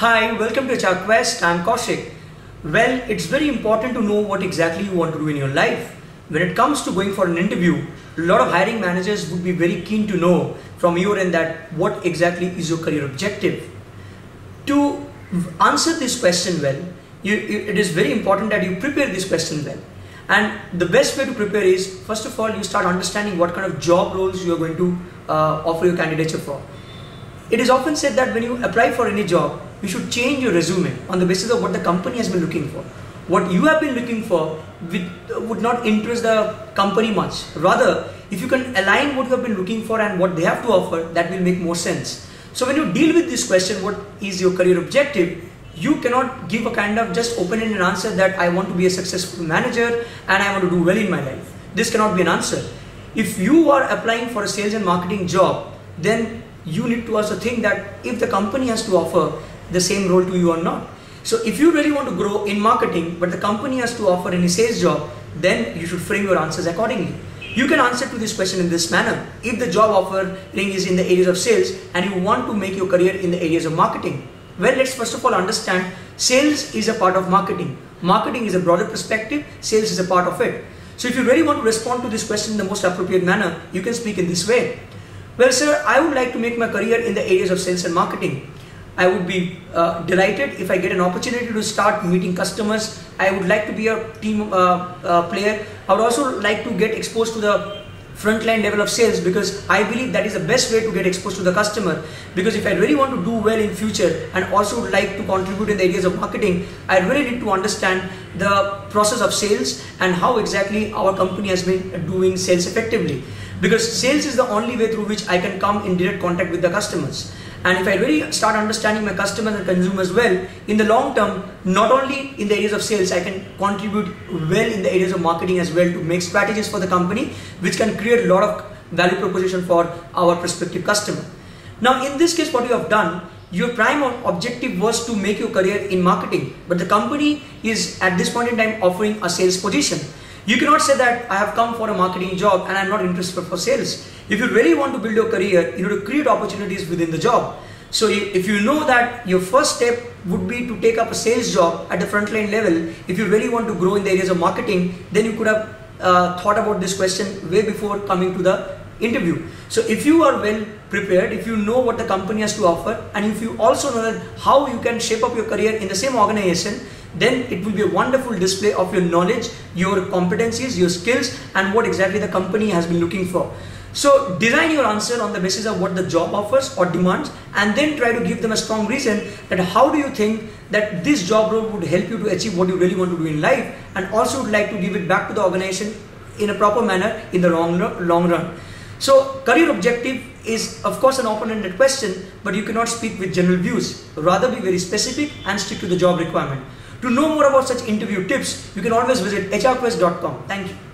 Hi, welcome to HR Quest. I'm Kaushik. Well, it's very important to know what exactly you want to do in your life. When it comes to going for an interview, a lot of hiring managers would be very keen to know from your end that what exactly is your career objective. To answer this question well, it is very important that you prepare this question well. And the best way to prepare is, first of all, you start understanding what kind of job roles you are going to offer your candidature for. It is often said that when you apply for any job, you should change your resume on the basis of what the company has been looking for. What you have been looking for would not interest the company much. Rather, if you can align what you have been looking for and what they have to offer, that will make more sense. So when you deal with this question, what is your career objective, you cannot give a kind of just open-ended answer that I want to be a successful manager and I want to do well in my life. This cannot be an answer. If you are applying for a sales and marketing job, then you need to also think that if the company has to offer the same role to you or not. So if you really want to grow in marketing, but the company has to offer any sales job, then you should frame your answers accordingly. You can answer to this question in this manner. If the job offering is in the areas of sales and you want to make your career in the areas of marketing, well, let's first of all understand sales is a part of marketing. Marketing is a broader perspective, sales is a part of it. So if you really want to respond to this question in the most appropriate manner, you can speak in this way. Well, sir, I would like to make my career in the areas of sales and marketing. I would be delighted if I get an opportunity to start meeting customers. I would like to be a team player. I would also like to get exposed to the frontline level of sales, because I believe that is the best way to get exposed to the customer. Because if I really want to do well in future and also would like to contribute in the areas of marketing, I really need to understand the process of sales and how exactly our company has been doing sales effectively. Because sales is the only way through which I can come in direct contact with the customers. And if I really start understanding my customers and consumers well, in the long term, not only in the areas of sales, I can contribute well in the areas of marketing as well to make strategies for the company, which can create a lot of value proposition for our prospective customer. Now, in this case, what you have done, your prime objective was to make your career in marketing, but the company is at this point in time offering a sales position. You cannot say that I have come for a marketing job and I am not interested for sales. If you really want to build your career, you need to create opportunities within the job. So if you know that your first step would be to take up a sales job at the frontline level, if you really want to grow in the areas of marketing, then you could have thought about this question way before coming to the interview. So if you are well prepared, if you know what the company has to offer, and if you also know that how you can shape up your career in the same organization, then it will be a wonderful display of your knowledge, your competencies, your skills, and what exactly the company has been looking for. So design your answer on the basis of what the job offers or demands, and then try to give them a strong reason that how do you think that this job role would help you to achieve what you really want to do in life, and also would like to give it back to the organization in a proper manner in the long run. So career objective is of course an open-ended question, but you cannot speak with general views. Rather be very specific and stick to the job requirement. To know more about such interview tips, you can always visit hrquest.com. Thank you.